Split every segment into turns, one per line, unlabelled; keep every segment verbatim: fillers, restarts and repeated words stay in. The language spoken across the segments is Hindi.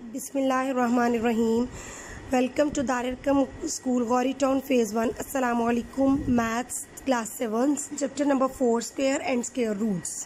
बिस्मिल्लाहिर्रहमानिर्रहीम। वेलकम टू दारिरकम school Gauri town phase one. अस्सलाम वालेकुम। Maths class seven, chapter number four, square and square roots.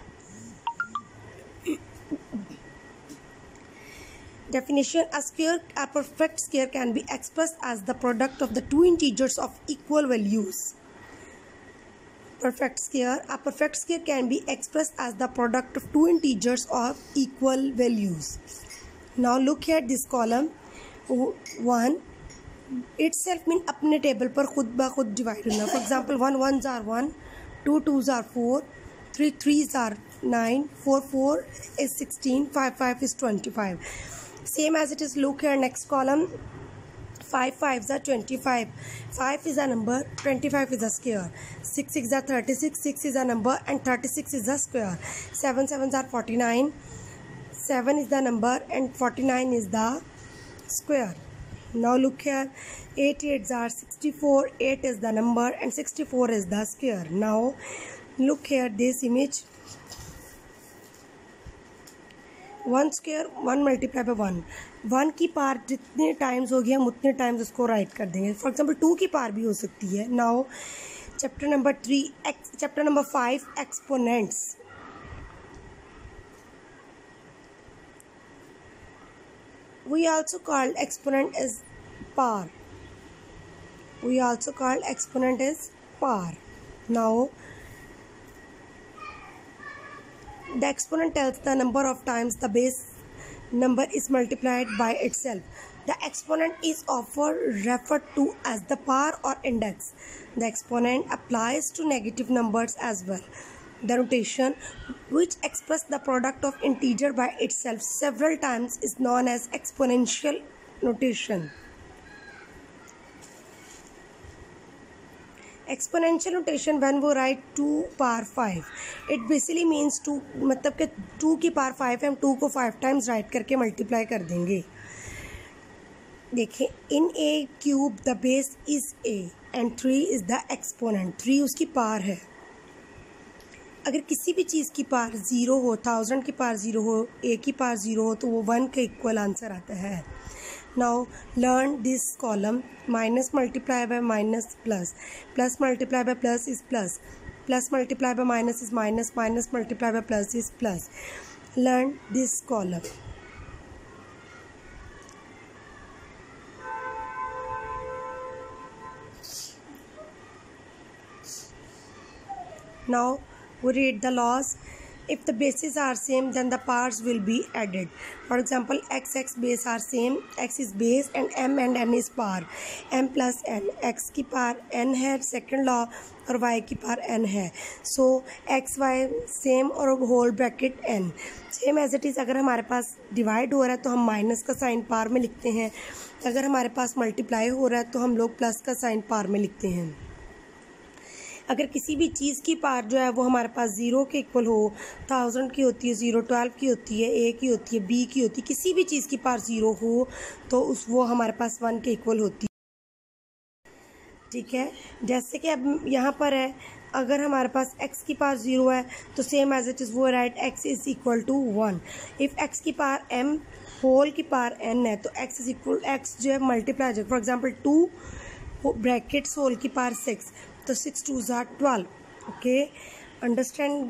Definition: a square, a perfect square can be expressed as the product of the two integers of equal values. Perfect square, a perfect square can be expressed as the product of two integers of equal values. Now look at this column. One itself mean अपने टेबल पर खुद ब खुद डिवाइड होना. For example, one ones are one, two twos are four, three threes are nine, four four is sixteen, five five is twenty-five. Same as it is. Look here, next column. Five fives are twenty-five. Five is a number, twenty-five is a square. Six six are thirty-six. Six is a number, and thirty-six is a square. Seven sevens are forty-nine. Seven is the number, and forty-nine is the square. Now look here. Eight eights are sixty-four. Eight is the number, and sixty-four is the square. Now look here, this image. One square one multiply by one. One की पार जितने टाइम्स होगी हम उतने टाइम्स उसको राइट कर देंगे. फॉर एग्जांपल टू की पार भी हो सकती है. Now chapter number three X chapter number five exponents. we also called exponent as par. we also called exponent as par. Now the exponent tells the number of times the base number is multiplied by itself. The exponent is often referred to as the par or index. The exponent applies to negative numbers as well. The notation, which expresses the product of integer by itself several times, is known as exponential notation. Exponential notation, when we write two power five, it basically means two, मतलब कि two की power five हम two को five times write करके multiply कर देंगे. देखिए, in a cube the base is a and three is the exponent. three उसकी पार है. अगर किसी भी चीज़ की पार ज़ीरो हो, थाउजेंड की पार ज़ीरो हो, ए की पार ज़ीरो हो, तो वो वन के इक्वल आंसर आता है. Now learn this column. Minus multiply by minus plus. Plus multiply by plus is plus. Plus multiply by minus is minus. Minus multiply by plus is plus. Learn this column. Now we read the laws. If the bases are same, then the parts will be added. For example, x x base are same. X is base and m and n is par. M plus n. X की पार n है, second law, और y की पार n है. So x y same और whole bracket n. Same as it is. अगर हमारे पास डिवाइड हो रहा है तो हम माइनस का साइन पार में लिखते हैं. अगर हमारे पास मल्टीप्लाई हो रहा है तो हम लोग प्लस का साइन पार में लिखते हैं. अगर किसी भी चीज़ की पार जो है वो हमारे पास ज़ीरो के इक्वल हो, थाउजेंड की होती है ज़ीरो, ट्वेल्व की होती है, ए की होती है, बी की होती है, किसी भी चीज़ की पार ज़ीरो हो तो उस वो हमारे पास वन के इक्वल होती है. ठीक है, जैसे कि अब यहाँ पर है, अगर हमारे पास x की पार ज़ीरो है तो सेम एज इट इज़ वो right x is equal to one. If x की पार m होल की पार n है तो x इज़ इक्वल x जो है मल्टीप्लाई जाए. For example two brackets whole की पार सिक्स, तो six two are twelve. Okay, understand.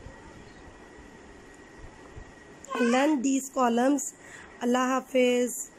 Learn these columns. अल्लाह हाफिज़.